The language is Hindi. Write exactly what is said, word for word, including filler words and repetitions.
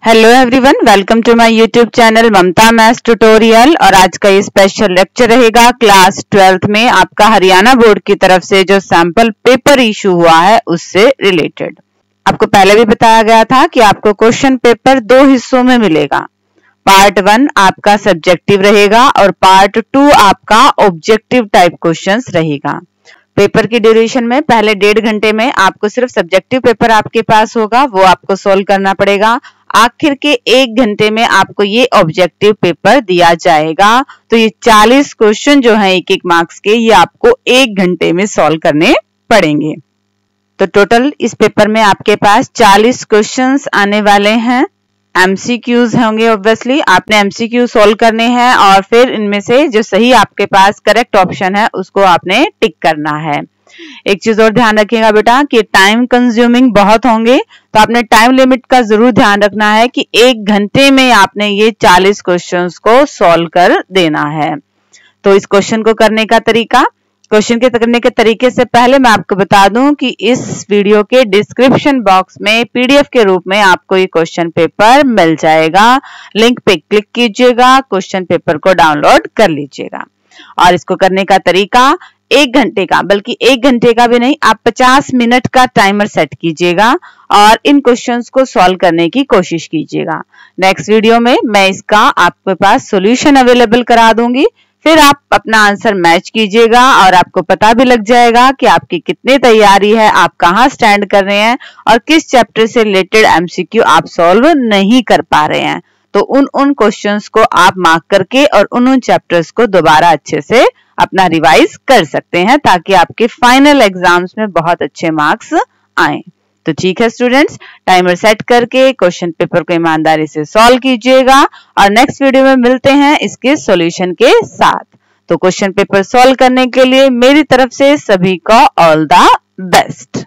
Hello everyone, welcome to my YouTube channel Mamta maths tutorial. और आज का ये स्पेशल लेक्चर रहेगा क्लास ट्वेल्थ में आपका हरियाणा बोर्ड की तरफ से जो सैंपल पेपर इशू हुआ है उससे रिलेटेड। आपको पहले भी बताया गया था कि आपको क्वेश्चन पेपर दो हिस्सों में मिलेगा। पार्ट वन आपका सब्जेक्टिव रहेगा और पार्ट टू आपका ऑब्जेक्टिव टाइप क्वेश्चंस रहेगा। पेपर की ड्यूरेशन में पहले डेढ़ घंटे में आपको सिर्फ सब्जेक्टिव पेपर आपके पास होगा, वो आपको सोल्व करना पड़ेगा। आखिर के एक घंटे में आपको ये ऑब्जेक्टिव पेपर दिया जाएगा। तो ये चालीस क्वेश्चन जो है एक एक मार्क्स के, ये आपको एक घंटे में सॉल्व करने पड़ेंगे। तो टोटल इस पेपर में आपके पास चालीस क्वेश्चंस आने वाले हैं। एमसीक्यूज होंगे, ऑब्वियसली आपने एमसीक्यू सॉल्व करने हैं और फिर इनमें से जो सही आपके पास करेक्ट ऑप्शन है उसको आपने टिक करना है। एक चीज और ध्यान रखिएगा बेटा कि टाइम कंज्यूमिंग बहुत होंगे, तो आपने टाइम लिमिट का जरूर ध्यान रखना है कि एक घंटे में आपने ये चालीस क्वेश्चंस को सॉल्व कर देना है। तो इस क्वेश्चन को करने का तरीका, क्वेश्चन के करने के तरीके से पहले मैं आपको बता दूं कि इस वीडियो के डिस्क्रिप्शन बॉक्स में पीडीएफ के रूप में आपको ये क्वेश्चन पेपर मिल जाएगा। लिंक पे क्लिक कीजिएगा, क्वेश्चन पेपर को डाउनलोड कर लीजिएगा। और इसको करने का तरीका, एक घंटे का, बल्कि एक घंटे का भी नहीं, आप पचास मिनट का टाइमर सेट कीजिएगा और इन क्वेश्चंस को सॉल्व करने की कोशिश कीजिएगा। नेक्स्ट वीडियो में मैं इसका आपके पास सॉल्यूशन अवेलेबल करा दूंगी, फिर आप अपना आंसर मैच कीजिएगा और आपको पता भी लग जाएगा कि आपकी कितनी तैयारी है, आप कहाँ स्टैंड कर रहे हैं और किस चैप्टर से रिलेटेड एमसीक्यू आप सॉल्व नहीं कर पा रहे हैं। तो उन उन क्वेश्चंस को आप मार्क करके और उन उन चैप्टर्स को दोबारा अच्छे से अपना रिवाइज कर सकते हैं, ताकि आपके फाइनल एग्जाम्स में बहुत अच्छे मार्क्स आए। तो ठीक है स्टूडेंट्स, टाइमर सेट करके क्वेश्चन पेपर को ईमानदारी से सॉल्व कीजिएगा और नेक्स्ट वीडियो में मिलते हैं इसके सॉल्यूशन के साथ। तो क्वेश्चन पेपर सॉल्व करने के लिए मेरी तरफ से सभी को ऑल द बेस्ट।